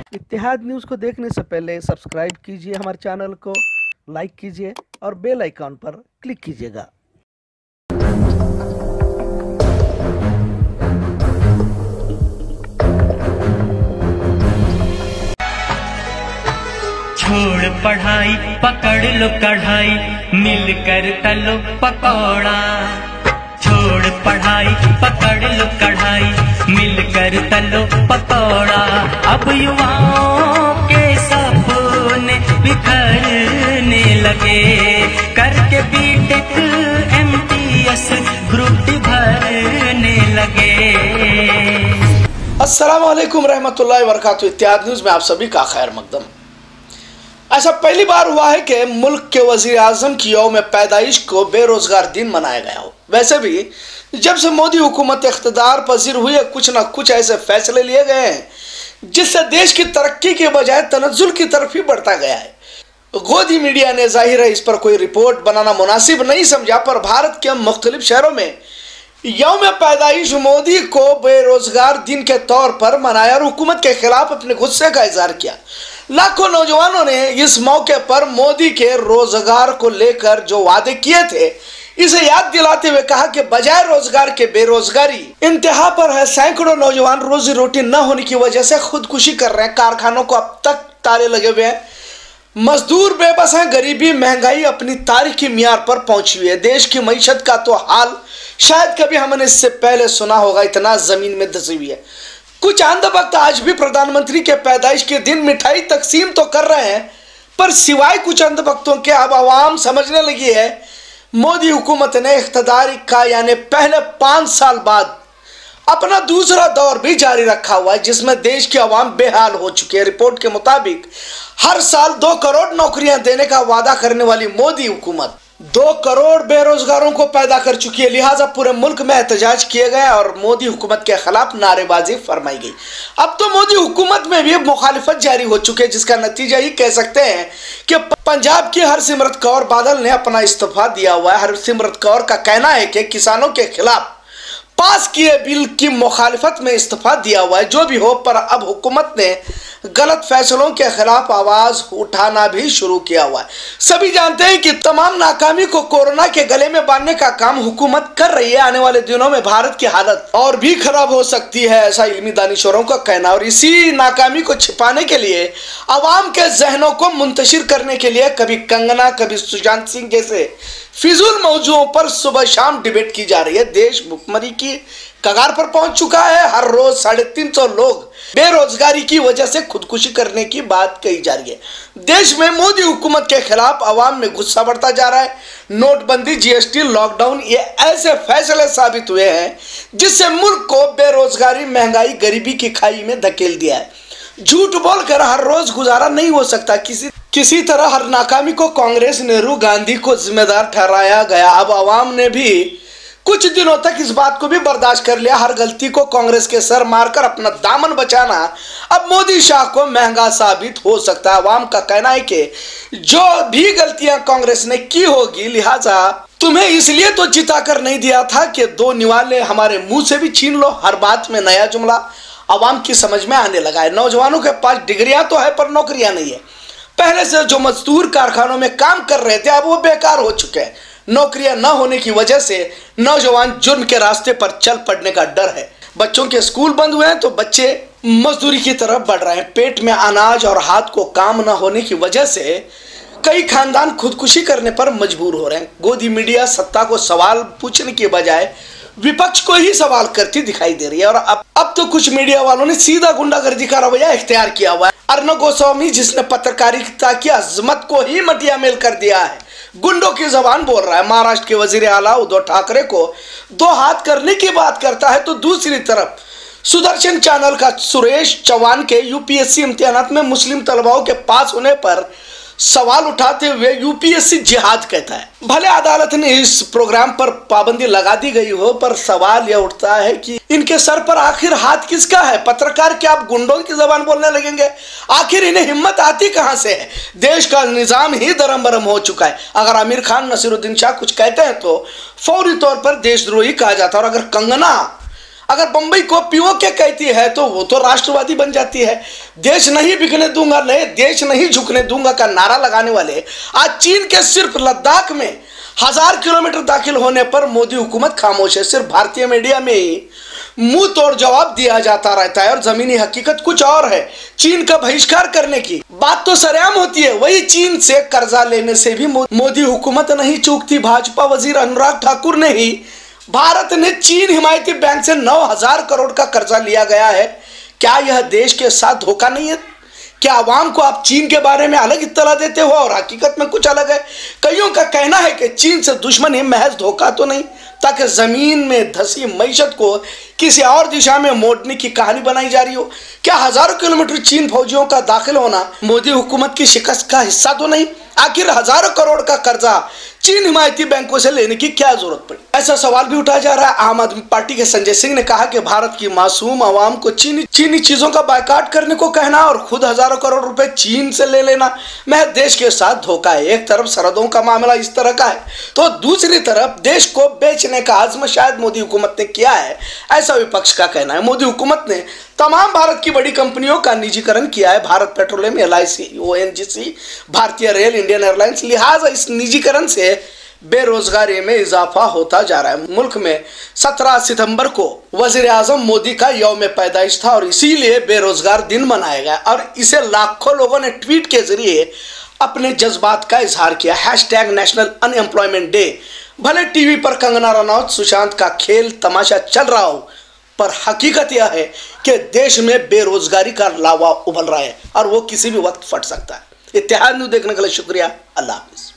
इत्तेहाद news को देखने से पहले सब्सक्राइब कीजिए हमारे चैनल को, लाइक कीजिए और बेल आइकॉन पर क्लिक कीजिएगा। छोड़ पढ़ाई पकड़ लो कढ़ाई, मिलकर तलो पकौड़ा। छोड़ पढ़ाई पकड़ लो कढ़ाई, मिलकर तलो पकौड़ा। अब युवाओं के सपने बिखरने लगे, करके बीटेक MTS ग्रुप डी भरने लगे। अस्सलाम वालेकुम रहमतुल्लाहि व बरकातुहू। इत्तेहाद न्यूज़ में आप सभी का खैर मकदम। ऐसा पहली बार हुआ है कि मुल्क के वजीर आजम की यौम पैदाइश को बेरोजगार दिन मनाया गया हो। वैसे भी जब से मोदी हुकूमत इख्तिदार पजीर हुई है, कुछ ना कुछ ऐसे फैसले लिए गए हैं जिससे देश की तरक्की के बजाय तनज्जुल की तरफ ही बढ़ता गया है। गोदी मीडिया ने जाहिर है इस पर कोई रिपोर्ट बनाना मुनासिब नहीं समझा, पर भारत के मुख्तलिफ शहरों में यौम पैदाइश मोदी को बेरोजगार दिन के तौर पर मनाया और हुकूमत के खिलाफ अपने गुस्से का इजहार किया। लाखों नौजवानों ने इस मौके पर मोदी के रोजगार को लेकर जो वादे किए थे इसे याद दिलाते हुए कहा कि बजाय रोजगार के बेरोजगारी इंतहा पर है। सैकड़ों नौजवान रोजी रोटी न होने की वजह से खुदकुशी कर रहे हैं। कारखानों को अब तक ताले लगे हुए हैं। मजदूर बेबस हैं। गरीबी महंगाई अपनी तारीखी मियार पर पहुंची हुई है। देश की मईशत का तो हाल शायद कभी हमने इससे पहले सुना होगा, इतना जमीन में धसी हुई है। कुछ अंधभक्त आज भी प्रधानमंत्री के पैदाइश के दिन मिठाई तकसीम तो कर रहे हैं, पर सिवाय कुछ अंधभक्तों के अब आवाम समझने लगी है मोदी हुकूमत ने इख्तिदार का यानी पहले 5 साल बाद अपना दूसरा दौर भी जारी रखा हुआ है, जिसमें देश की आवाम बेहाल हो चुकी है। रिपोर्ट के मुताबिक हर साल 2 करोड़ नौकरियां देने का वादा करने वाली मोदी हुकूमत 2 करोड़ बेरोजगारों को पैदा कर चुकी है। लिहाजा पूरे मुल्क में एहतजाज किए गए और मोदी हुकूमत के खिलाफ नारेबाजी फरमाई गई। अब तो मोदी हुकूमत में भी मुखालिफत जारी हो चुकी है, जिसका नतीजा ही कह सकते हैं कि पंजाब की हरसिमरत कौर बादल ने अपना इस्तीफा दिया हुआ है। हरसिमरत कौर का कहना है कि किसानों के खिलाफ पास किए बिल की मुखालिफत में इस्तीफा दिया हुआ है। जो भी हो, पर अब हुकूमत ने गलत फैसलों के खिलाफ आवाज उठाना भी शुरू किया हुआ है। सभी जानते हैं कि तमाम नाकामी को कोरोना के गले में बांधने का काम हुकूमत कर रही है। आने वाले दिनों में भारत की हालत और भी खराब हो सकती है, ऐसा इल्मी दानिशोरों का कहना। और इसी नाकामी को छिपाने के लिए आवाम के जहनों को मुंतशिर करने के लिए कभी कंगना कभी सुशांत सिंह जैसे फिजूल मौजूदों पर सुबह शाम डिबेट की जा रही है। देश भुखमरी की कगार पर पहुंच चुका है। हर रोज 350 लोग बेरोजगारी की वजह से खुदकुशी करने की बात कही जा रही है। देश में मोदी हुकूमत के खिलाफ आवाम में गुस्सा बढ़ता जा रहा है। नोटबंदी, GST, लॉकडाउन ये ऐसे फैसले साबित हुए हैं जिससे मुल्क को बेरोजगारी, महंगाई, गरीबी की खाई में धकेल दिया है। झूठ बोलकर हर रोज गुजारा नहीं हो सकता। किसी तरह हर नाकामी को कांग्रेस, नेहरू, गांधी को जिम्मेदार ठहराया गया। अब आवाम ने भी कुछ दिनों तक इस बात को भी बर्दाश्त कर लिया। हर गलती को कांग्रेस के सर मारकर अपना दामन बचाना अब मोदी शाह को महंगा साबित हो सकता है। आवाम का कहना है कि जो भी गलतियां कांग्रेस ने की होगी, लिहाजा तुम्हें इसलिए तो जिता कर नहीं दिया था कि 2 निवाले हमारे मुंह से भी छीन लो। हर बात में नया जुमला आवाम की समझ में आने लगा है। नौजवानों के पास डिग्रियां तो है पर नौकरियां नहीं है। पहले से जो मजदूर कारखानों में काम कर रहे थे अब वो बेकार हो चुके हैं। नौकरियां न होने की वजह से नौजवान जुर्म के रास्ते पर चल पड़ने का डर है। बच्चों के स्कूल बंद हुए हैं तो बच्चे मजदूरी की तरफ बढ़ रहे हैं। पेट में अनाज और हाथ को काम न होने की वजह से कई खानदान खुदकुशी करने पर मजबूर हो रहे हैं। गोदी मीडिया सत्ता को सवाल पूछने के बजाय विपक्ष को ही सवाल करती दिखाई दे रही है। और अब तो कुछ मीडिया वालों ने सीधा गुंडागर्दी का रवैया इख्तियार किया हुआ है। अर्नब गोस्वामी, जिसने पत्रकारिता की अजमत को ही मटिया मेल कर दिया है, गुंडों की जबान बोल रहा है। महाराष्ट्र के वजीर आला उद्धव ठाकरे को 2 हाथ करने की बात करता है तो दूसरी तरफ सुदर्शन चैनल का सुरेश चौहान के UPSC इम्तिहानात में मुस्लिम तलबाओं के पास होने पर सवाल उठाते हुए UPSC जिहाद कहता है। भले अदालत ने इस प्रोग्राम पर पाबंदी लगा दी गई हो, पर सवाल यह उठता है कि इनके सर पर आखिर हाथ किसका है? पत्रकार क्या आप गुंडों की जबान बोलने लगेंगे? आखिर इन्हें हिम्मत आती कहां से है? देश का निजाम ही दरम बरम हो चुका है। अगर आमिर खान, नसीरुद्दीन शाह कुछ कहते हैं तो फौरी तौर पर देशद्रोही कहा जाता है, और अगर कंगना अगर बंबई को पीओके कहती है तो वो तो राष्ट्रवादी बन जाती है। देश नहीं बिकने दूंगा, नए देश नहीं झुकने दूंगा का नारा लगाने वाले आज चीन के सिर्फ लद्दाख में 1000 किलोमीटर दाखिल होने पर मोदी हुकूमत खामोश है। सिर्फ भारतीय मीडिया में ही मुंह तोड़ जवाब दिया जाता रहता है और जमीनी हकीकत कुछ और है। चीन का बहिष्कार करने की बात तो सरेआम होती है, वही चीन से कर्जा लेने से भी मोदी हुकूमत नहीं चूकती। भाजपा वजीर अनुराग ठाकुर ने ही भारत ने चीन हिमायती बैंक से 9000 करोड़ का कर्जा लिया गया है। क्या यह देश के साथ धोखा नहीं है? क्या आवाम को आप चीन के बारे में अलग इत्तला देते हो और हकीकत में कुछ अलग है? कईयों का कहना है कि चीन से दुश्मनी महज धोखा तो नहीं, ताकि जमीन में धसी मईशत को किसी और दिशा में मोड़ने की कहानी बनाई जा रही हो। क्या हजारों किलोमीटर चीन फौजियों का दाखिल होना मोदी हुकूमत की शिकस्त का हिस्सा तो नहीं? आखिर हजारों करोड़ का कर्जा चीन हिमायती बैंकों से लेने की क्या जरूरत पड़ी? ऐसा सवाल भी उठाया जा रहा है। आम आदमी पार्टी के संजय सिंह ने कहा कि भारत की मासूम आवाम को चीनी चीजों का बायकाट करने को कहना और खुद हजारों करोड़ रुपए चीन से ले लेना महज देश के साथ धोखा है। एक तरफ सरहदों का मामला इस तरह का है तो दूसरी तरफ देश को बेचने का आज़म शायद मोदी हुकूमत ने किया है, ऐसा विपक्ष का कहना है। मोदी हुकूमत ने तमाम भारत की बड़ी कंपनियों का निजीकरण किया है। Bharat petroleum, LIC, ONGC, Bharatiya rail, Indian airlines. लिहाजा इस निजीकरण से बेरोजगारी में इजाफा होता जा रहा है। मुल्क में 17 सितंबर को वजीर आजम मोदी का यौम पैदाइश था और इसीलिए बेरोजगार दिन मनाया गया और इसे लाखों लोगों ने ट्वीट के जरिए अपने जज्बात का इजहार किया। #National unemployment day. भले टीवी पर कंगना रनौत, सुशांत का खेल तमाशा चल रहा हो, पर हकीकत यह है कि देश में बेरोजगारी का लावा उबल रहा है और वो किसी भी वक्त फट सकता है। इत्तेहाद न्यूज़ देखने के लिए शुक्रिया। अल्लाह हाफिज।